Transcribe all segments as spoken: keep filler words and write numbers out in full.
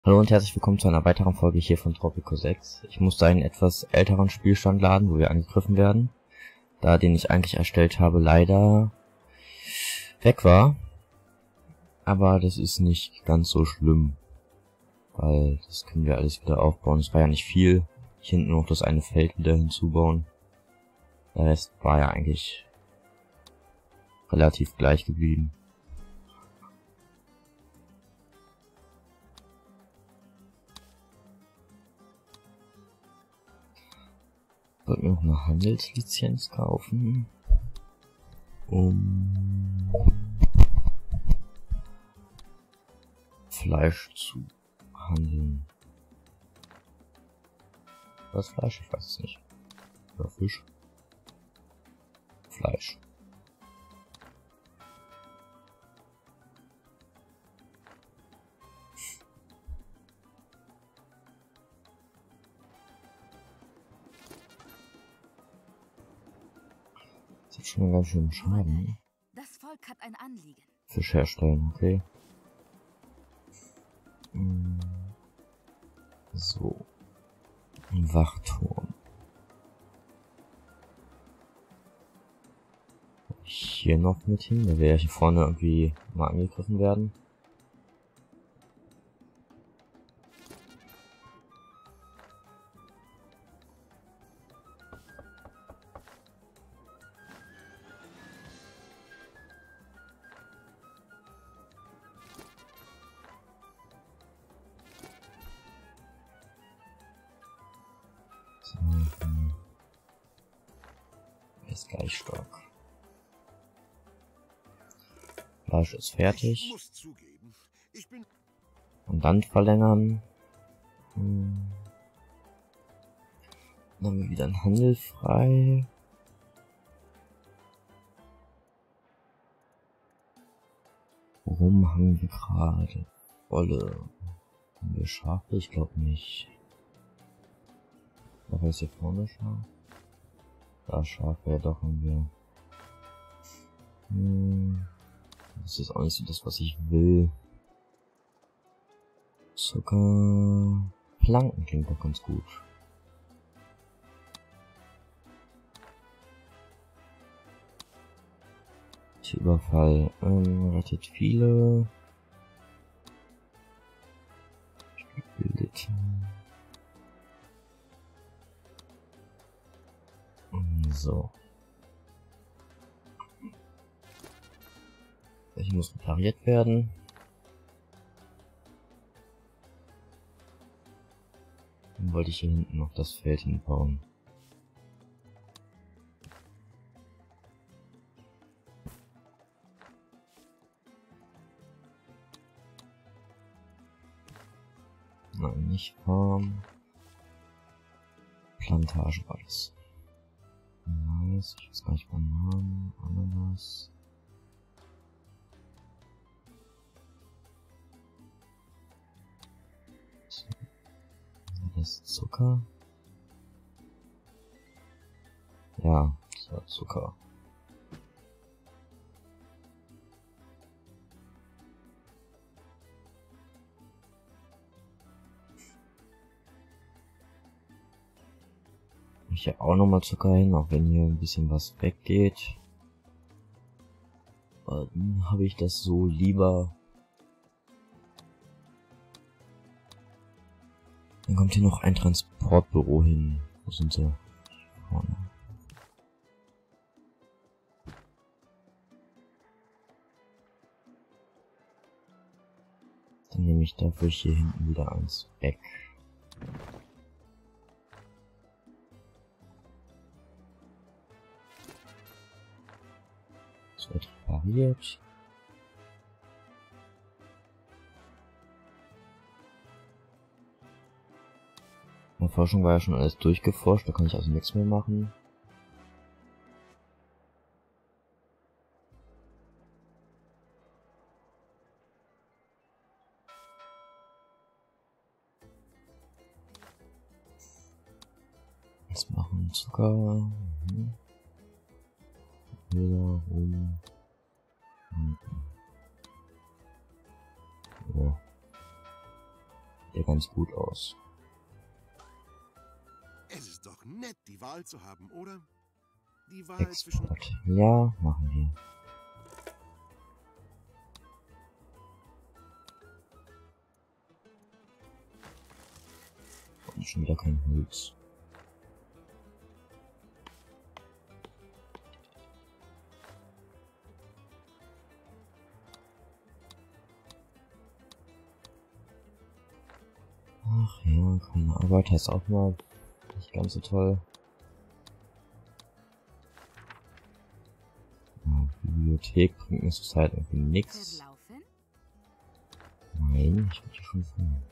Hallo und herzlich willkommen zu einer weiteren Folge hier von Tropico sechs. Ich musste einen etwas älteren Spielstand laden, wo wir angegriffen werden, da den ich eigentlich erstellt habe leider weg war. Aber das ist nicht ganz so schlimm, weil das können wir alles wieder aufbauen. Es war ja nicht viel. Hier hinten noch das eine Feld wieder hinzubauen. Der Rest war ja eigentlich relativ gleich geblieben. Ich wollte mir noch eine Handelslizenz kaufen, um Fleisch zu handeln. Was Fleisch? Ich weiß es nicht. Oder Fisch? Fleisch. Das hat schon einen ganz schönen Schaden. Das Volk hat ein Anliegen. Fisch herstellen, okay. So. Ein Wachturm. Hier noch mit hin, da wir ja hier vorne irgendwie mal angegriffen werden. So, hm. Ist gleich stark. Fleisch ist fertig. Ich muss zugeben, ich bin Und dann verlängern. Hm. Dann haben wir wieder einen Handel frei. Worum haben wir gerade? Wolle. Haben wir Schafe? Ich glaube nicht. Was ist hier vorne Schaf? Da Schafe, ja doch haben wir. Hm. Das ist auch nicht so das, was ich will. Zucker. Planken klingt doch ganz gut. Überfall. Ähm, rettet viele. Bildet. So. Ich muss repariert werden. Dann wollte ich hier hinten noch das Feld hinbauen. Nein, nicht Farm. Plantage war das. Nice, ich weiß gar nicht, Bananen, Ananas. So. Das ist Zucker. Ja, das war Zucker. Ich hier auch nochmal Zucker hin, auch wenn hier ein bisschen was weggeht. Aber dann habe ich das so lieber. Dann kommt hier noch ein Transportbüro hin. Wo sind sie? Vorne. Dann nehme ich dafür hier hinten wieder eins weg. Das wird repariert. In der Forschung war ja schon alles durchgeforscht, da kann ich also nichts mehr machen. Jetzt machen Zucker. Mhm. Wieder rum. Mhm. So. ja ganz gut aus. Es ist doch nett, die Wahl zu haben, oder? Die Wahl zwischen... Export. Ja, machen wir. Und schon wieder kein Holz. Ach ja, keine Arbeit heißt auch mal nicht ganz so toll. Ja, Bibliothek bringt mir zurzeit irgendwie nichts. Verlaufen? Nein, ich würde schon feuern.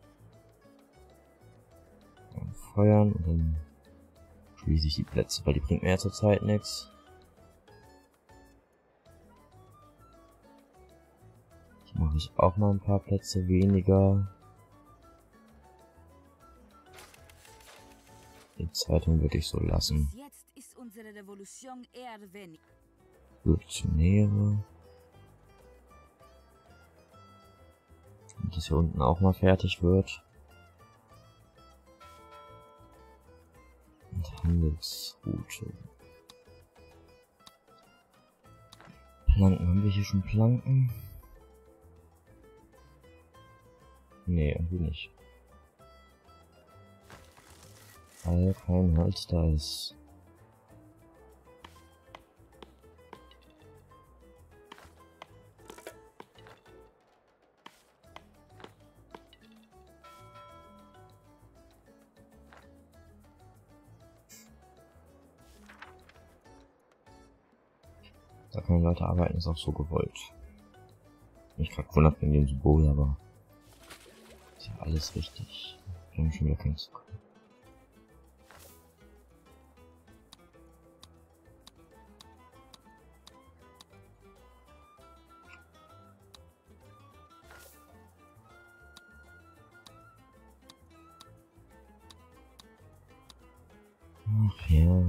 Ja, feuern und dann schließe ich die Plätze, weil die bringt mir ja zurzeit nichts. Hier mache ich auch mal ein paar Plätze weniger. Die Zeitung würde ich so lassen. Jetzt ist unsere Revolution eher wenig. Revolutionäre. Und das hier unten auch mal fertig wird. Und Handelsroute. Planken, haben wir hier schon Planken? Nee, irgendwie nicht. Weil kein Holz da ist. Da können Leute arbeiten, ist auch so gewollt. Mich gerade wundert wegen dem Symbol, aber ist ja alles richtig. Wir haben schon wieder keinen Zug. Ach ja.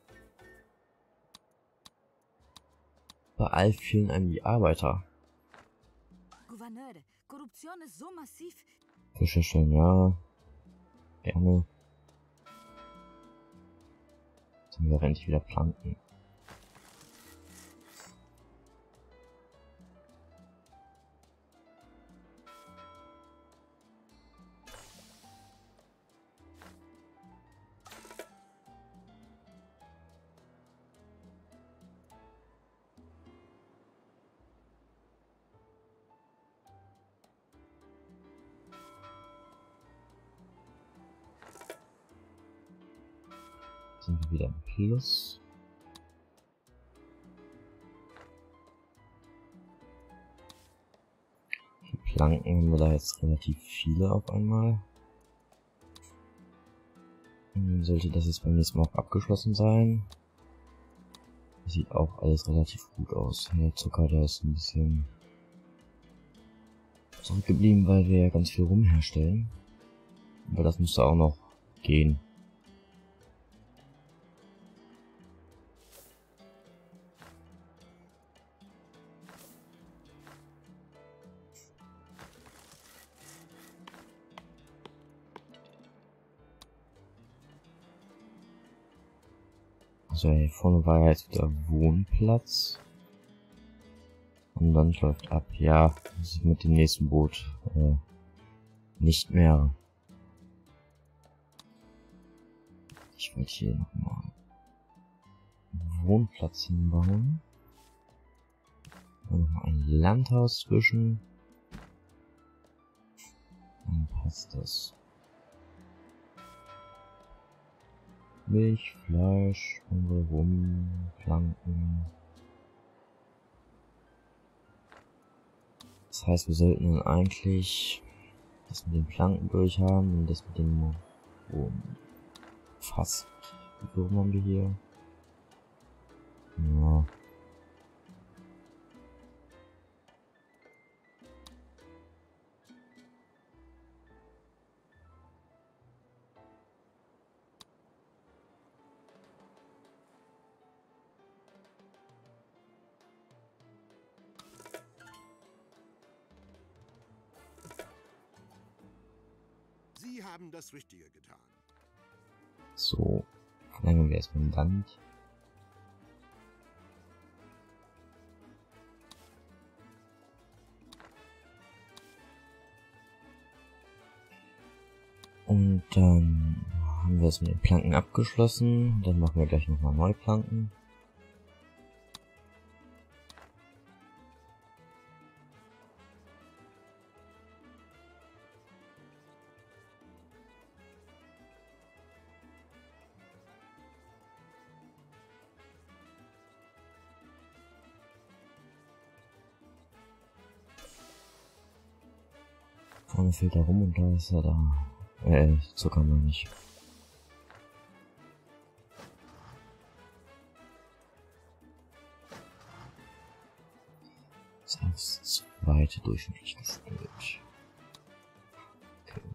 Überall fehlen einem die Arbeiter. Gouverneur, Korruption ist so massiv. Fische schön, ja. Gerne. Jetzt haben wir auch endlich wieder Planken. Sind wir wieder im Plus. Die Planken haben wir da jetzt relativ viele auf einmal. Und dann sollte das jetzt beim nächsten Mal auch abgeschlossen sein. Sieht auch alles relativ gut aus. Der Zucker, der ist ein bisschen zurückgeblieben, weil wir ja ganz viel rumherstellen. Aber das müsste auch noch gehen. Also hier vorne war ja jetzt wieder Wohnplatz. Und dann läuft ab. Ja, das ist mit dem nächsten Boot äh, nicht mehr. Ich wollte hier nochmal einen Wohnplatz hinbauen. Und noch ein Landhaus zwischen. Dann passt das. Milch, Fleisch, rum, Planken. Das heißt, wir sollten dann eigentlich das mit den Planken durch haben und das mit dem Rum. Fast. Wie viel Rum haben wir hier? Ja. Sie haben das Richtige getan. So, verlängern wir erstmal ein Land. Und dann haben wir es mit den Planken abgeschlossen. Dann machen wir gleich nochmal neue Planken. Vorne fehlt er rum und da ist er da. Äh, Zucker meine ich. Das zweite durchschnittlich gespielt. Okay.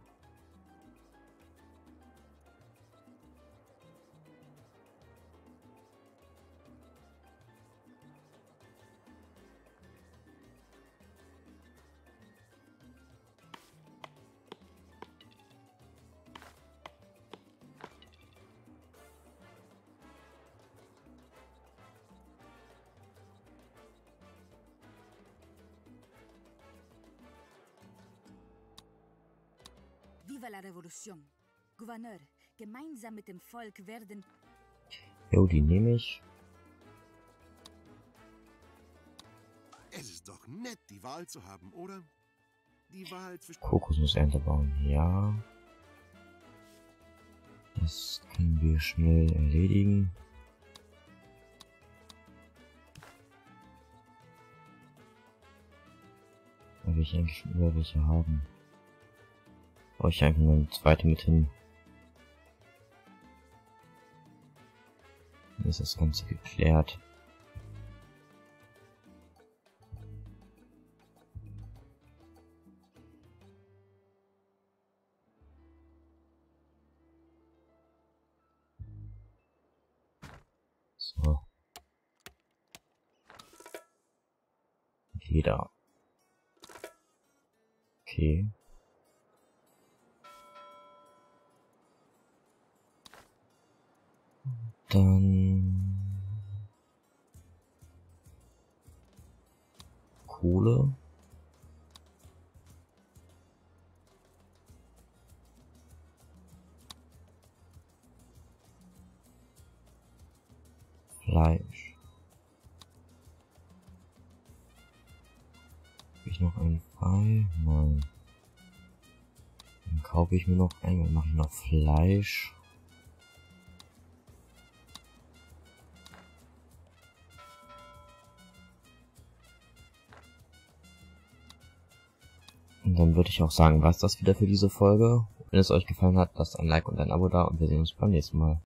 Viva la Revolution. Gouverneur, gemeinsam mit dem Volk werden... Jo, die nehme ich. Es ist doch nett, die Wahl zu haben, oder? Die Wahl zwischen... Kokosnussernte bauen, ja. Das können wir schnell erledigen. Da will ich eigentlich schon über welche haben. Brauche ich einfach nur eine zweite mit hin. Dann ist das Ganze geklärt. So. Leder. Okay. Dann Kohle. Fleisch. Habe ich noch einen frei? Nein. Dann kaufe ich mir noch einen und mache ich noch Fleisch. Und dann würde ich auch sagen, was das wieder für diese Folge. Wenn es euch gefallen hat, lasst ein Like und ein Abo da und wir sehen uns beim nächsten Mal.